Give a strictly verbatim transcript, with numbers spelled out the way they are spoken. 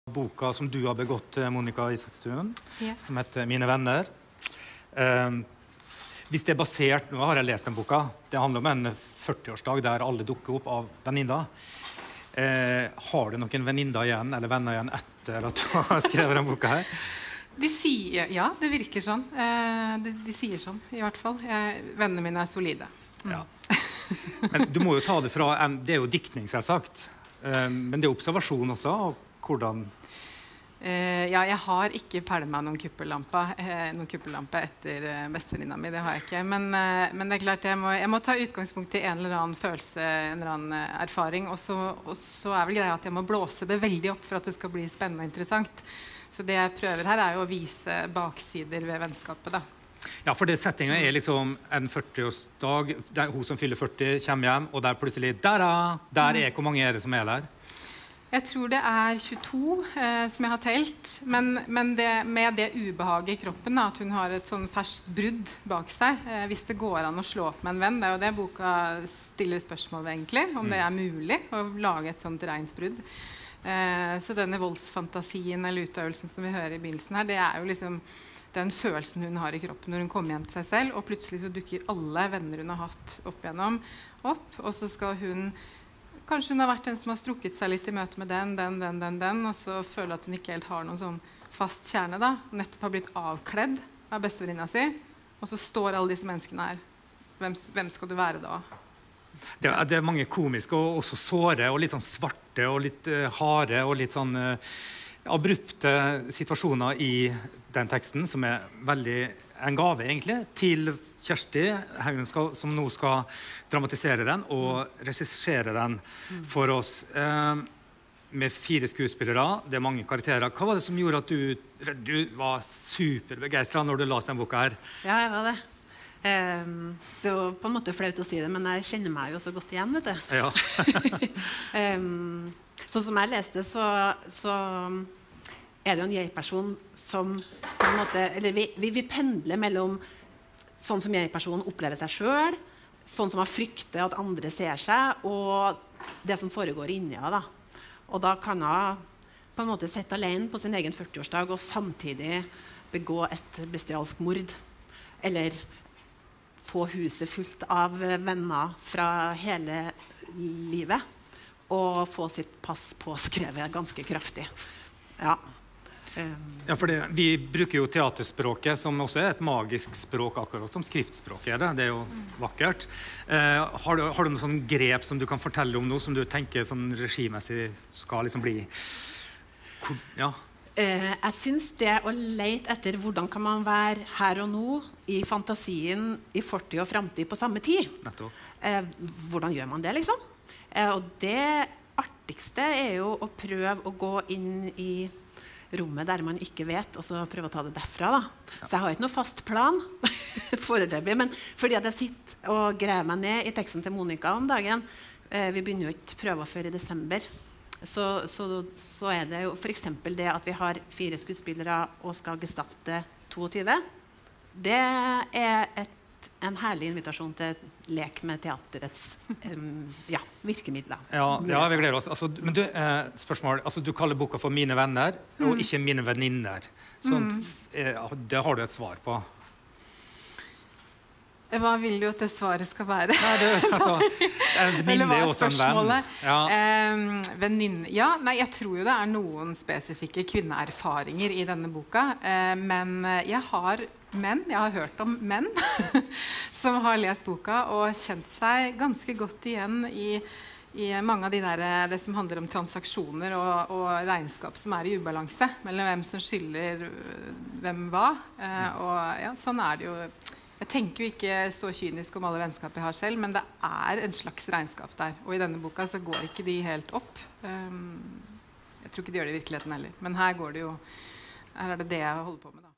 boka som du har begått, Monica Isakstuen, Yes. som heter Mine venner. Um, hvis det er basert, nå har jeg lest den boka, det handler om en førti-årsdag der alle dukker opp av venninner. Uh, har du noen venninner igjen, eller venner igjen etter at du har skrevet den boka her? De sier, ja, det virker sånn. Eh, de, de sier sånn, i hvert fall. Jeg, vennene mine er solide. Mm. Ja. Men du må jo ta det fra, en, det er jo diktning selvsagt, uh, men det er observasjon også, og hvordan... Eh, ja, jeg har ikke pælmet noen kuppellampe, eh, noen kuppellampe etter eh, bestevenninna mi, det har jeg ikke. Men, eh, men det er klart, jeg må, jeg må ta utgangspunkt i en eller annen følelse, en eller annen eh, erfaring, og så, og så er vel greia at jeg må blåse det veldig opp for at det skal bli spennende og interessant. Så det jeg prøver her er jo å vise baksider ved vennskapet, da. Ja, for det settingen er liksom en førti-årsdag, der hun som fyller førti kommer hjem, og der plutselig, der, der er, hvor mange er det som er der? Jeg tror det er tjueto eh, som jeg har telt, men, men det, med det ubehaget i kroppen, da, at hun har et sånn ferskt brudd bak seg, eh, hvis det går an å slå opp med en venn, det er jo det boka stiller spørsmål ved egentlig, om det er mulig å lage et sånt rent brudd. Eh, så denne voldsfantasien eller utøvelsen som vi hører i begynnelsen her, det er jo liksom den følelsen hun har i kroppen når hun kommer hjem til seg selv, og plutselig så dukker alle venner hun har hatt opp igjennom opp, og så skal hun... Kanskje hun har vært den som har strukket seg litt i møte med den, den, den, den, den, og så føler at hun ikke helt har noen sånn fast kjerne da. Nettopp har blitt avkledd av bestevenninna si, og så står alle disse menneskene her. Hvem, hvem skal du være da? Det er, det er mange komiske og også såre, og litt sånn svarte, og litt uh, harde, og litt sånn uh, abrupte situasjoner i den teksten, som er veldig en gave egentlig, til Kjersti, skal, som nå skal dramatisere den og regissere den for oss. Eh, med fire skuespillere, det er mange karakterer. Hva var det som gjorde at du, du var superbegeistret når du las den boka her? Ja, jeg var det. Um, det var på en måte flaut å si det, men jeg kjenner meg jo så godt igjen, vet du. Ja. um, sånn som jeg leste, så... så er det jo en jeg-person som på en måte, eller vi, vi, vi pendler mellom sånn som jeg-personen opplever seg selv, sånn som man frykter at andre ser seg, og det som foregår inni henne, da. Og da kan hun på en måte sitte alene på sin egen førti-årsdag og samtidig begå et bestialsk mord, eller få huset fullt av venner fra hele livet, og få sitt pass påskrevet ganske kraftig. Ja. Ja, for det, vi bruker jo teaterspråket som også er et magisk språk, akkurat som skriftspråket er det. Det er jo vakkert. Eh, har, du, har du noen sånn grep som du kan fortelle om noe som du tenker sånn regimessig skal liksom bli? Ja. Eh, jeg synes det å lete etter hvordan kan man være her og nå i fantasien i fortid og fremtid på samme tid. Eh, hvordan gjør man det, liksom? Eh, og det artigste er jo å prøve å gå inn i rommet der man ikke vet, og så prøve å ta det derfra, da. Ja. Så jeg har ikke noe fast plan foreløpig, men fordi at jeg sitter og greier meg ned i teksten til Monica om dagen, eh, vi begynner jo ikke prøver før i desember, så, så, så er det jo for eksempel det at vi har fire skuespillere og skal gestalte toogtyve. Det er et, en herlig invitasjon til lek med teaterets um, ja, virkemidler. Ja, ja, vi gleder oss. Altså, men du, eh, spørsmål, altså, du kaller boka for Mine venner, mm. og ikke Mine venninner. Sånn, mm. eh, det har du et svar på. Hva vil du at det svaret skal være? Nei, det, altså, en venninne er også en venn. Ja. Um, venninne, ja, nei, jeg tror jo det er noen spesifikke kvinneerfaringer i denne boka, uh, men jeg har menn, jeg har hørt om menn som har lest boka og kjent seg ganske godt igjen i, i mange av de der, det som handler om transaksjoner og, og regnskap som er i ubalanse mellom hvem som skylder hvem hva. Uh, og ja, sånn er det jo. Jeg tenker jo ikke så kynisk om alle vennskap jeg har selv, men det er en slags regnskap der. Og i denne boka så går ikke de helt opp. Um, jeg tror ikke de gjør det i virkeligheten heller. Men her går det jo, her er det det jeg holder på med da.